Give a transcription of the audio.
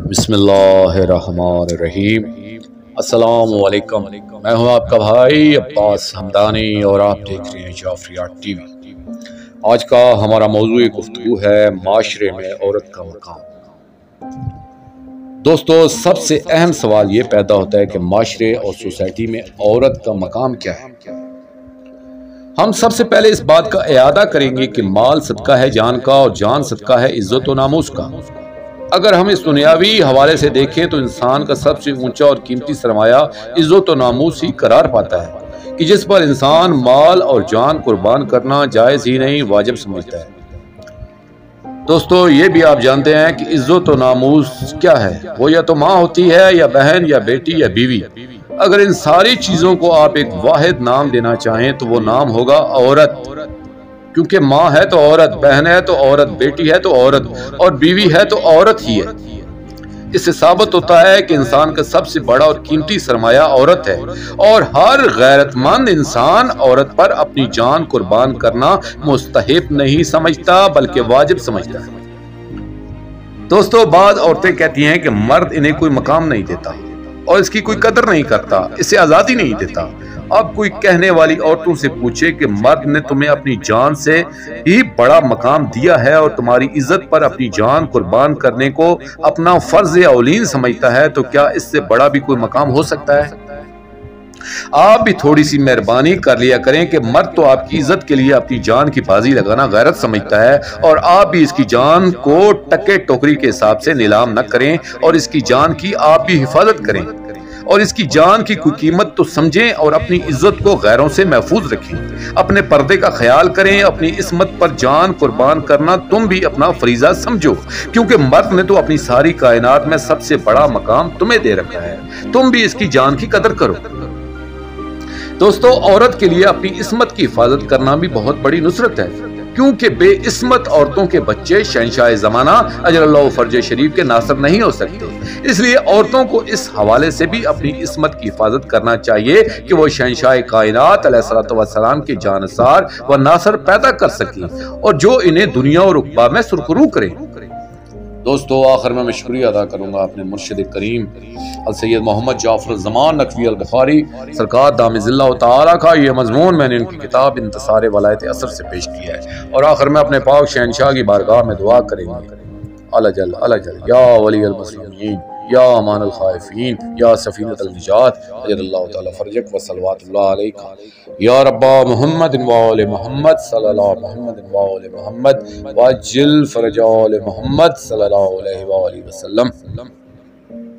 بسم اللہ الرحمن الرحیم۔ السلام علیکم، میں ہوں آپ کا بھائی عباس حمدانی اور آپ دیکھ رہے ہیں جعفریات ٹی وی۔ آج کا ہمارا موضوع گفتگو ہے معاشرے میں عورت کا مقام۔ دوستو، سب سے اہم سوال یہ پیدا ہوتا ہے کہ معاشرے اور سوسائٹی میں عورت کا مقام کیا ہے۔ ہم سب سے پہلے اس بات کا اعادہ کریں گے کہ مال صدقہ ہے جان کا اور جان صدقہ ہے عزت و ناموس کا۔ اگر ہم اس دنیاوی حوالے سے دیکھیں تو انسان کا سب سے اونچا اور قیمتی سرمایہ عزت و ناموس ہی قرار پاتا ہے کہ جس پر انسان مال اور جان قربان کرنا جائز ہی نہیں واجب سمجھتا ہے۔ دوستو، یہ بھی آپ جانتے ہیں کہ عزت و ناموس کیا ہے۔ وہ یا تو ماں ہوتی ہے یا بہن یا بیٹی یا بیوی۔ اگر ان ساری چیزوں کو آپ ایک واحد نام دینا چاہیں تو وہ نام ہوگا عورت، کیونکہ ماں ہے تو عورت، بہن ہے تو عورت، بیٹی ہے تو عورت اور بیوی ہے تو عورت ہی ہے۔ اس سے ثابت ہوتا ہے کہ انسان کا سب سے بڑا اور قیمتی سرمایہ عورت ہے، اور ہر غیرت مند انسان عورت پر اپنی جان قربان کرنا مستحب نہیں سمجھتا بلکہ واجب سمجھتا ہے۔ دوستو، بعض عورتیں کہتی ہیں کہ مرد انہیں کوئی مقام نہیں دیتا اور اس کی کوئی قدر نہیں کرتا، اسے آزادی نہیں دیتا۔ اب کوئی کہنے والی عورتوں سے پوچھے کہ مرد نے تمہیں اپنی جان سے ہی بڑا مقام دیا ہے اور تمہاری عزت پر اپنی جان قربان کرنے کو اپنا فرض اولین سمجھتا ہے، تو کیا اس سے بڑا بھی کوئی مقام ہو سکتا ہے؟ آپ بھی تھوڑی سی مہربانی کر لیا کریں کہ مرد تو آپ کی عزت کے لیے اپنی جان کی بازی لگانا غیرت سمجھتا ہے، اور آپ بھی اس کی جان کو ٹکے ٹوکری کے حساب سے نیلام نہ کریں اور اس کی جان کی آپ بھی حفاظت کریں، اور اس کی جان کی کوئی قیمت تو سمجھیں اور اپنی عزت کو غیروں سے محفوظ رکھیں۔ اپنے پردے کا خیال کریں، اپنی عصمت پر جان قربان کرنا تم بھی اپنا فریضہ سمجھو، کیونکہ مرد نے تو اپنی ساری کائنات میں سب سے بڑا مقام تمہیں دے رکھا ہے، تم بھی اس کی جان کی قدر کرو۔ دوستو، عورت کے لیے اپنی عصمت کی حفاظت کرنا بھی بہت بڑی نصرت ہے، کیونکہ بے عصمت عورتوں کے بچے شہنشاہ زمانہ اجل اللہ فرج شریف کے ناصر نہیں ہو سکتے۔ اس لیے عورتوں کو اس حوالے سے بھی اپنی عصمت کی حفاظت کرنا چاہیے کہ وہ شہنشاہ کائنات علیہ الصلوۃ والسلام کے جانثار و ناصر پیدا کر سکیں اور جو انہیں دنیا اور عقبہ میں سرخرو کریں۔ دوستو، آخر میں شکریہ ادا کروں گا اپنے مرشد کریم السید محمد جعفر الزمان نقوی البخاری سرکار دامِ اللہ تعالیٰ کا۔ یہ مضمون میں نے ان کی کتاب انتصار ولایت اثر سے پیش کیا ہے، اور آخر میں اپنے پاک شہنشاہ کی بارگاہ میں دعا کریں گے۔ الجل الجل یا ولی المظلومین، یا امان الخائفین، یا سفینۃ النجات، اجل اللہ تعالی فرجک و صلوات اللہ علیک، یا رب محمد و آل محمد صلی اللہ محمد و آل محمد واجل فرج آل محمد صلی اللہ علیہ وآلہ وسلم۔